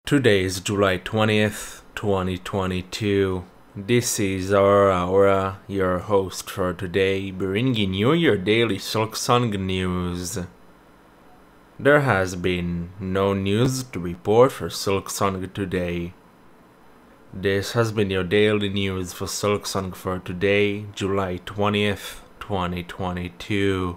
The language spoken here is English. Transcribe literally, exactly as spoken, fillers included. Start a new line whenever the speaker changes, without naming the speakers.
Today is July twentieth, twenty twenty-two. This is Aura Aura, your host for today, bringing you your daily Silksong news. There has been no news to report for Silksong today. This has been your daily news for Silksong for today, July twentieth, twenty twenty-two.